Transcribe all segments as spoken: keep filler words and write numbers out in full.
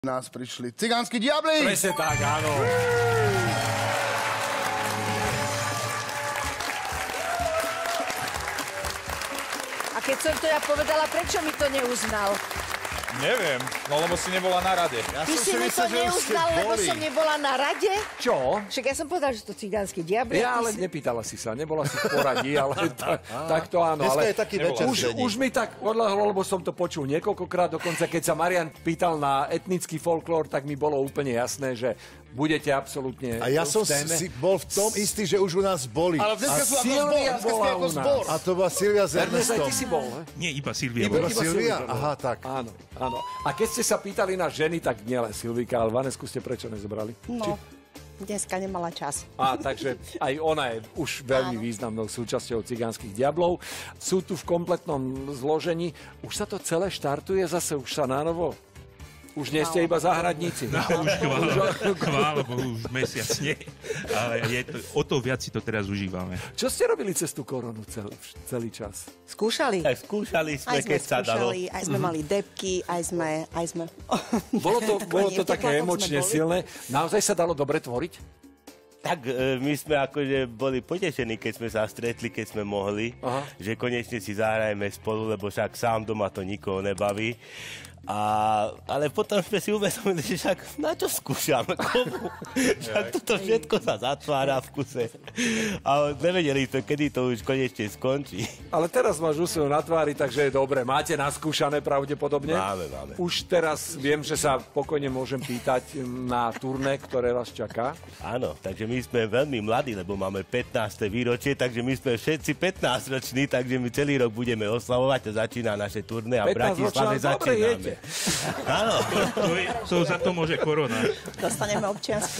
nás prišli Cigánsky diabli! Presne tak, áno. A keď som to ja povedala, prečo mi to neuznal? Neviem, no lebo si nebola na rade. Ja Ty si mi to neuznal, lebo som nebola na rade? Čo? Však ja som povedala, že to Cigánsky diabli. Ja ale si... nepýtala si sa, nebola si v poradí, ale ta, tak to áno. Dneska Ale je taký večer už, už mi tak odľahlo, lebo som to počul niekoľkokrát, dokonca keď sa Marian pýtal na etnický folklór, tak mi bolo úplne jasné, že budete absolútne A ja som v téme. si bol v tom istý, že už u nás boli. Ale dneska sú ako zbor, Silvia dneska ste bola ako u nás. zbor. A to bola Silvia s Ernest, aj Ernestom. ty si bol, he? Nie, iba Silvia Iba- bola. Iba iba Silvia? Silvia. Aha, tak. Áno, áno. A keď ste sa pýtali na ženy, tak nielen Silvika, ale Vanesku ste prečo nezobrali? No, dneska nemala čas. A takže aj ona je už veľmi Áno. významnou súčasťou Cigánskych diablov. Sú tu v kompletnom zložení. Už sa to celé štartuje, zase už sa nánovo. Už nie ste iba záhradníci. No, už chvála, chvála Bohu, už mesiac nie. Ale je to, o to viac si to teraz užívame. Čo ste robili cez tú koronu celý, celý čas? Skúšali? Tak skúšali Aj sme, sme keď sa dalo. skúšali, aj sme mali debky, aj sme... Aj sme... Bolo to, bolo to V také teplákoch sme emočne boli. silné. Naozaj sa dalo dobre tvoriť? Tak e, my sme akože boli potešení, keď sme sa stretli, keď sme mohli, Aha. že konečne si zahrajeme spolu, lebo však sám doma to nikoho nebaví. A, ale potom sme si uvedomili, že však na čo skúšam, komu? Však toto všetko sa zatvára v kuse. A nevedeli to, kedy to už konečne skončí. Ale teraz máš úsmev na tvári, takže je dobre. Máte naskúšané pravdepodobne? Máme, máme. Už teraz viem, že sa pokojne môžem pýtať na turné, ktoré vás čaká. Áno, takže my sme veľmi mladí, lebo máme pätnáste výročie, takže my sme všetci pätnásťroční, takže my celý rok budeme oslavovať a začína naše turné a v Bratislave pätnásťročná, dobre začíname. jete. Áno. To, je, to za to môže korona. Dostaneme občiansky.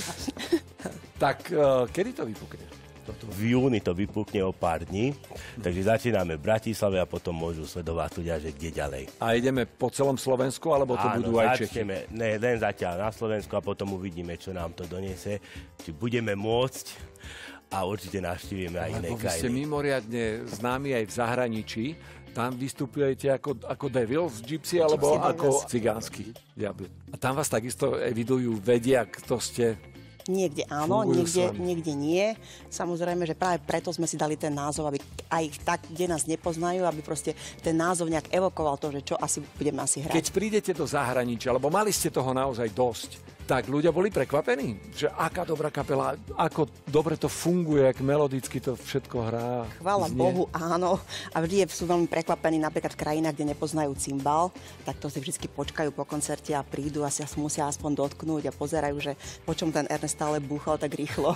Tak uh, kedy to vypukne? V júni to vypukne o pár dní, takže začíname v Bratislave a potom môžu sledovať ľudia, že kde ďalej. A ideme po celom Slovensku, alebo to Áno, budú aj Čechy? začneme, ne, len zatiaľ na Slovensku a potom uvidíme, čo nám to donese, či budeme môcť a určite navštívime aj iné Lebo vy ste krajiny. mimoriadne známi aj v zahraničí. Tam vystupujete ako, ako Devils, Gypsy, alebo Gypsy ako Devils. cigánsky diabli. A tam vás takisto evidujú, vedia, kto ste. Niekde áno, Fungujú niekde, s vami. niekde nie. Samozrejme, že práve preto sme si dali ten názov, aby aj tak, kde nás nepoznajú, aby proste ten názov nejak evokoval to, že čo asi budeme asi hrať. Keď prídete do zahraničia, lebo mali ste toho naozaj dosť, tak ľudia boli prekvapení, že aká dobrá kapela, ako dobre to funguje, ak melodicky to všetko hrá. Chvála znie. Bohu, áno. A vždy sú veľmi prekvapení, napríklad v krajinách, kde nepoznajú cymbal, tak to si vždy počkajú po koncerte a prídu a si musia aspoň dotknúť a pozerajú, že po čom ten Ernest stále búchal tak rýchlo.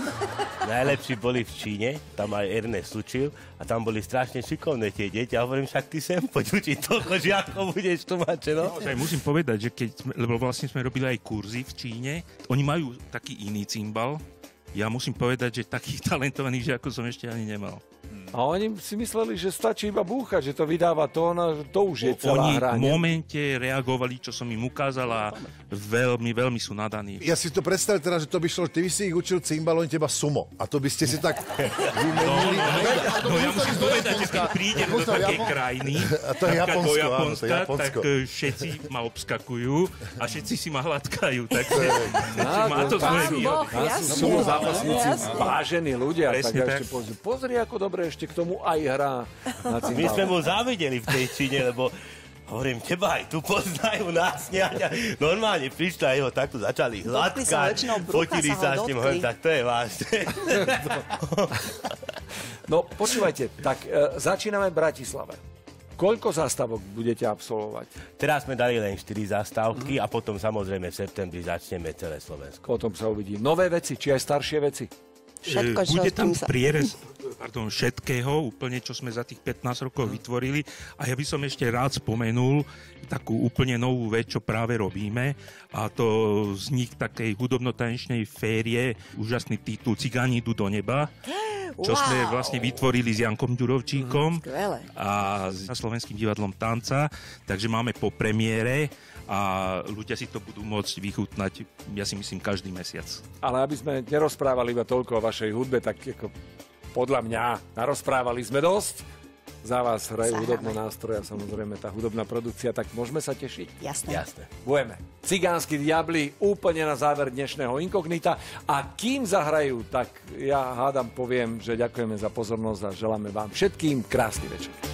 Najlepší boli v Číne, tam aj Ernest učil a tam boli strašne šikovné tie deti a hovorím, však ty sem poď učiť toľko žiakov, budeš tlmače, no? Naozaj musím povedať, že keď sme, lebo vlastne sme robili aj kurzy v Číne, oni majú taký iný cymbal. Ja musím povedať, že takých talentovaných žiakov som ešte ani nemal. A oni si mysleli, že stačí iba búchať, že to vydáva tón a že to už je celá Oni hra. v nie? momente reagovali, čo som im ukázal a veľmi, veľmi sú nadaní. Ja si to predstavil teraz, že to by šlo, ty by si ich učil cymbal, oni teba sumo. A to by ste si tak vymenili. No ja musím povedať, že keď prídem do takej krajiny, A to je napríklad do Japonsko, áno, to je Japonska, tak Japonsko. e, všetci ma obskakujú a všetci si ma hladkajú. Takže Áno, má to svoje Pán výhody. Boh, Tam sú jasne. sumo zápasníci, Jasne. vážení ľudia. Tak Presne ja tak. ešte pozri, pozri, ako dobre ešte k tomu aj hrá na My sme cymbale. mu závideli v tej Číne, lebo hovorím, teba aj tu poznajú nás,ňaňa. Normálne prišli a jeho takto začali Dotkli sa hladkať, väčšinou brucha, fotili sa ho sa s ním, dotkli. hovorím, tak to je vážne. No, počúvajte, tak e, začíname v Bratislave. Koľko zástavok budete absolvovať? Teraz sme dali len štyri zastávky a potom samozrejme v septembri začneme celé Slovensko. Potom sa uvidí. Nové veci, či aj staršie veci? Všetko, čo Bude s tam tým sa... prierez pardon, všetkého, úplne, čo sme za tých pätnásť rokov vytvorili. A ja by som ešte rád spomenul takú úplne novú vec, čo práve robíme. A to vznik takej hudobno-tanečnej férie, úžasný titul Cigáni idú do neba, čo Wow. sme vlastne vytvorili s Jankom Ďurovčíkom Skvelé. a s Slovenským divadlom Tanca. Takže máme po premiére a ľudia si to budú môcť vychutnať, ja si myslím, každý mesiac. Ale aby sme nerozprávali iba toľko o vašej hudbe, tak ako podľa mňa narozprávali sme dosť. za vás hrajú Zahráme. hudobné nástroje a samozrejme tá hudobná produkcia, tak môžeme sa tešiť? Jasné. Jasné. Budeme. Cigánsky diabli úplne na záver dnešného Inkognita a kým zahrajú, tak ja hádam poviem, že ďakujeme za pozornosť a želáme vám všetkým krásny večer.